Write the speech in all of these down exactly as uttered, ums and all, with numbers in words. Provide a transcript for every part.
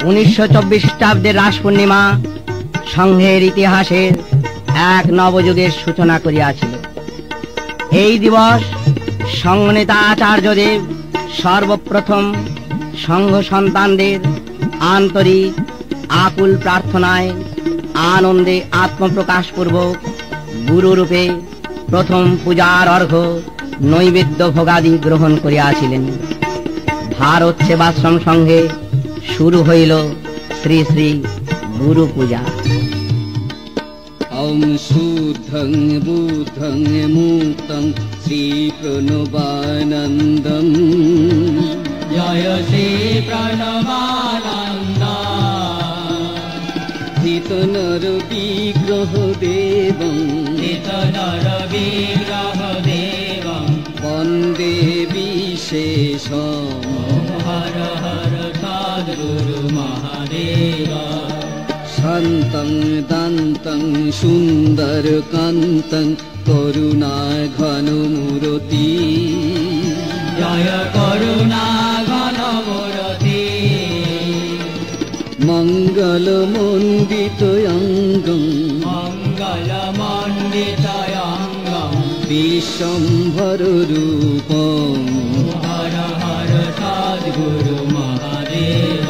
উনিশশো চব্বিশ খ্রিস্টাব্দের রাস পূর্ণিমা সংঘের ইতিহাসের এক নবযুগের সূচনা করিয়াছিল। এই দিবস সংঘনেতা আচার্যদেব সর্বপ্রথম সংঘ সন্তানদের আন্তরিক আকুল প্রার্থনায় আনন্দে আত্মপ্রকাশপূর্বক গুরুরূপে প্রথম পূজার অর্ঘ্য নৈবেদ্য ভোগাদি গ্রহণ করিয়াছিলেন। ভারত সেবাশ্রম সংঘে শুরু হইল শ্রী শ্রী গুরু পূজা। ওম শুদ্ধং বুদ্ধং মুক্তং শ্রী প্রণবানন্দম জয় শ্রী প্রণবানন্দ হিত নর বিগ্রহ দেবং হিত নর বিগ্রহ দেবং বন্দে বিশেষম হর হর সদ্গুরু মহাদেব শান্তং দান্তং সুন্দর কান্তং করুণা ঘন মূরতি জয় করুণা ঘন মূরতি মঙ্গল মণ্ডিত অঙ্গং মঙ্গল মণ্ডিত অঙ্গম বিশ্বম্ভর রূপম হর হর সদ্গুরু মহাদেব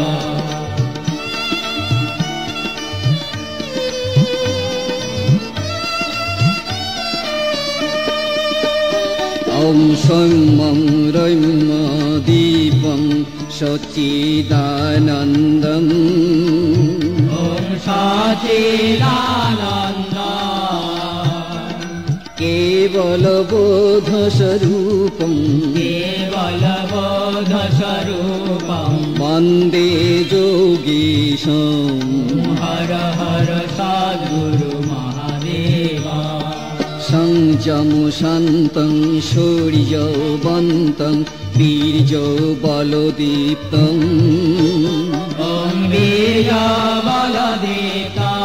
ওম সৌম্যং রৈম্য দীপং সচ্চিদানন্দম ওম সচ্চিদানন্দ কেবল বোধ স্বরূপং কেবল বোধ স্বরূপং বন্দে যোগীশম হর হর সদ্গুরু মহাদেব সংযম শান্তং শৌর্যবন্তং বীর্য বলদীপ্তং ওম বীর্য বলদীপ্তং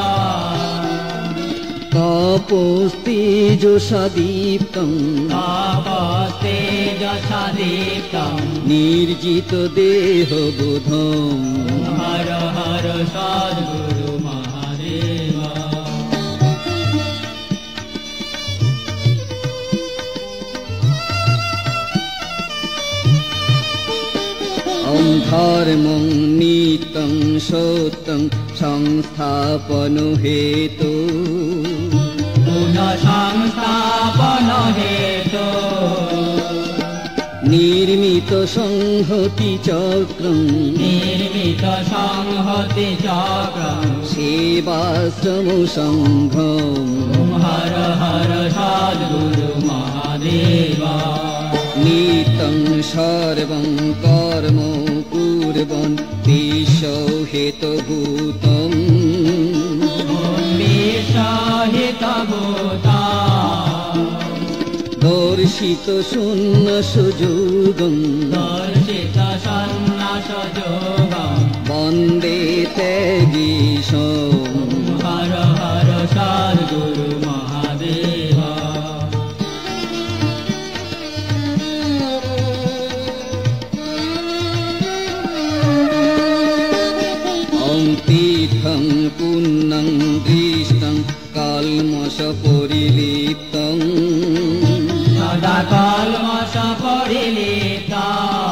তপস্তেজসাদীপ্তং তপস্তেজসাদীপ্তং নির্জিত দেহবোধম হর হর সদ্গুরু মহাদেব ওম ধর্মং নিত্যং সত্যং সংস্থাপন হেতু পুনঃ সংস্থাপন হেতু নির্মিত সংহতি চক্রং নির্মিত সংহতি চক্রং সেবাশ্রম সংঘম হর হর সদ্গুরু মহাদেব নিত্যং সর্বং কর্ম কুর্বন বিশ্বহেতভূতম বিশ্বহিতভূতা দর্শিত শূন্য সুযোগং দর্শিত সন্ন্যাস যোগং বন্দে ত্যাগীশম হর হর সদ্গুরু মহাদেব ওম তীর্থং পুণ্যং দৃষ্টং কালমশ পরিলিপ্তং সদা কলমশ পরিলিপ্তা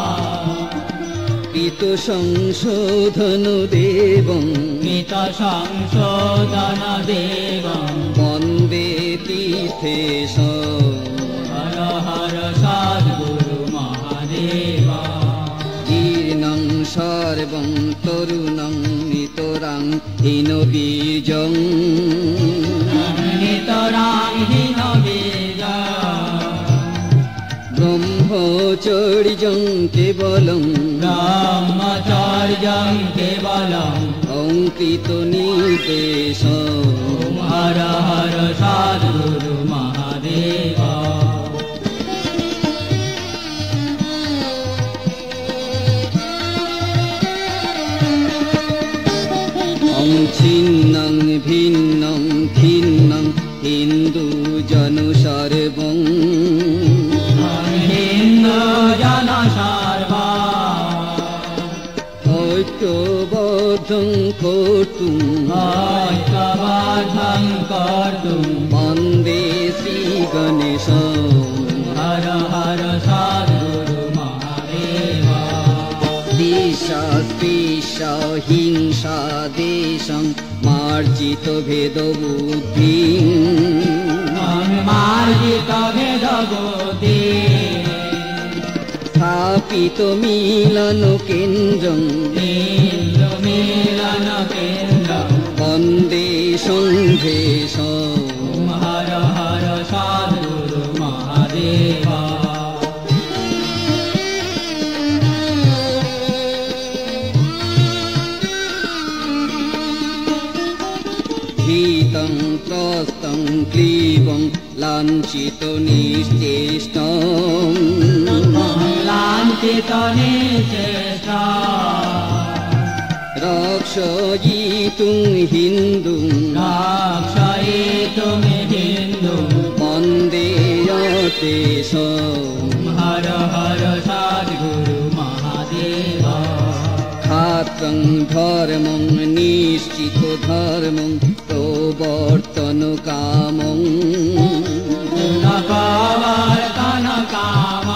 কৃত সংশোধন দেবং কৃত সংশোধন দেবং বন্দে তীর্থেশ হর হর সদ্গুরু মহাদেব জীর্ণং সর্বং তরুণং নিতরাং হীনবীজং নিতরাং হীন বীজ ব্রহ্মচর্যং কেবলং ব্রহ্মচর্যং কেবলং অঙ্কিত নির্দেশ হর হর সদ্গুরু মহাদেব ছিন্নং ভিন্নং খিন্নং হিন্দু জন সর্বং হিন্দু জন সর্ব ঐক্যবদ্ধং কর্তুম ঐক্যবদ্ধং কর্তুম বন্দে শ্রী গণেশ হর হর সদ্গুরু মহাদেব দিশা স্পৃশ হিংসা দেশং মার্জিত ভেদ বুদ্ধি মার্জিত ভেদ বুদ্ধি স্থাপিত মিলন কেন্দ্রং ইন্দ্র মিলন কেন্দ্র বন্দে সংঘেশ হর হর সদ্গুরু মহাদেব ভীতং ত্রস্তং ক্লীবং লাঞ্ছিত নিশ্চেষ্টং লাঞ্ছিত নিচেষ্টা রক্ষয়িতুং হিন্দুং রক্ষয়িতুম হিন্দু বন্দে তেষাং হর হর সদ্গুরু মহাদেব খাত্রং ধর্মং নিশ্চিত ধর্মং প্রবর্তন কামং নবর্তন কাম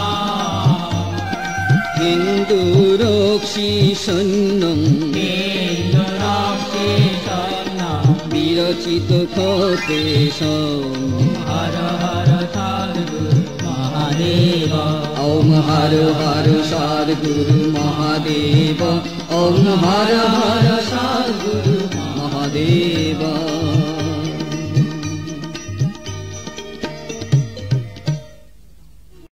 হিন্দু রক্ষী সৈন্যং হিন্দু রক্ষি সৈন্য বিরচিত খতেষাং হর হর সদ্গুরু মহাদেব ওম হর হর সদ্গুরু মহাদেব ওম হর হর সদ্গুরু মহাদেব